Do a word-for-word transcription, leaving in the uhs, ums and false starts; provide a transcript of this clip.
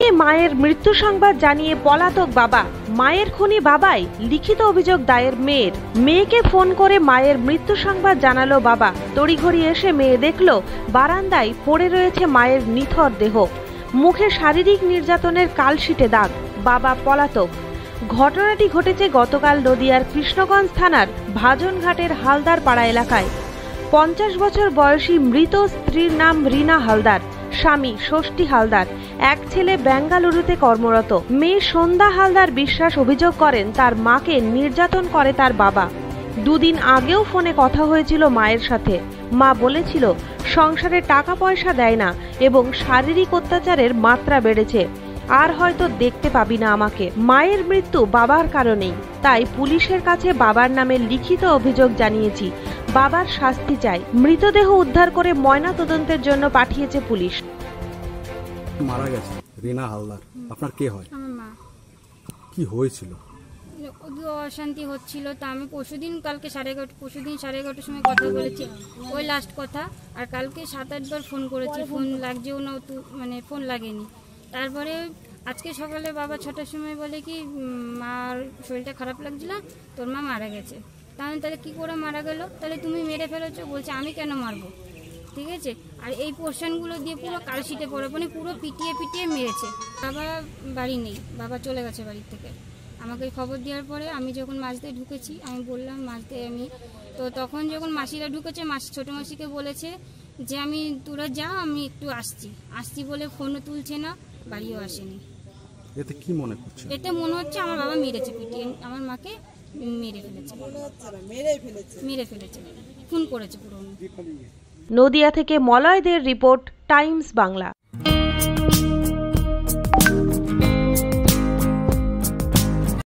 মায়ের মৃত্যু সংবাদ জানিয়ে পলাতক বাবা। মায়ের খুনি বাবাই লিখিত অভিযোগ দায়ের মেয়ের। মেয়েকে ফোন করে মায়ের মৃত্যু সংবাদ জানালো বাবা। তড়িঘড়ি এসে মেয়ে দেখলো বারান্দায় পড়ে রয়েছে মায়ের নিথর দেহ, মুখে শারীরিক নির্যাতনের কালশিটে দাগ। বাবা পলাতক। ঘটনাটি ঘটেছে গতকাল নদিয়ার কৃষ্ণগঞ্জ থানার ভাজনঘাটের হালদার পাড়া এলাকায়। পঞ্চাশ বছর বয়সী মৃত স্ত্রীর নাম রীনা হালদার, স্বামী ষষ্ঠী হালদার, এক ছেলে বেঙ্গালুরুতে কর্মরত। মেয়ে সন্ধ্যা হালদার বিশ্বাস অভিযোগ করেন তার মাকে নির্যাতন করে তার বাবা। দুদিন আগেও ফোনে কথা হয়েছিল মায়ের সাথে। মা বলেছিল সংসারে টাকা পয়সা দেয় না এবং শারীরিক অত্যাচারের মাত্রা বেড়েছে, আর হয়তো দেখতে পাবি না আমাকে। মায়ের মৃত্যু বাবার কারণেই, তাই পুলিশের কাছে বাবার নামে লিখিত অভিযোগ জানিয়েছি। বাবার শাস্তি চাই। মৃতদেহ উদ্ধার করে ময়না তদন্তের জন্য পাঠিয়েছে পুলিশ। মারা গেছে রীনা হালদার, আপনার কে হয়? আমার মা। কি হয়েছিল? অশান্তি হচ্ছিল, তা আমি পরশুদিন কালকে সাড়ে এগারোটা পরশুদিন সাড়ে এগারোটার সময় কথা বলেছি, ওই লাস্ট কথা। আর কালকে সাত আটবার ফোন করেছি, ফোন লাগছেও না, মানে ফোন লাগেনি। তারপরে আজকে সকালে বাবা ছটার সময় বলে কি মার শরীরটা খারাপ লাগছিল, তোর মা মারা গেছে। তাহলে তাহলে কী করে মারা গেল? তাহলে তুমি মেরে ফেলেছো। বলছে আমি কেন মারবো, ঠিক আছে। আর এই পোর্শনগুলো দিয়ে পুরো কালশিটে পড়ে, মানে পুরো পিটিয়ে পিটিয়ে মেরেছে। বাবা বাড়ি নেই, বাবা চলে গেছে বাড়ির থেকে। আমাকে খবর দেওয়ার পরে আমি যখন মাছতে ঢুকেছি, আমি বললাম মাছতে আমি, তো তখন যখন মাসিরা ঢুকেছে, মাসি ছোটো মাসিকে বলেছে যে আমি তোরা যা, আমি একটু আসছি আসছি বলে ফোনও তুলছে না, বাড়িও আসেনি। এতে কি মনে করছে? এতে মনে হচ্ছে আমার বাবা মেরেছে, পিটিয়ে আমার মাকে মেরে ফেলেছে, মেরে ফেলেছে, খুন করেছে পুরো। নদিয়া থেকে মলয়দের রিপোর্ট, টাইমস বাংলা।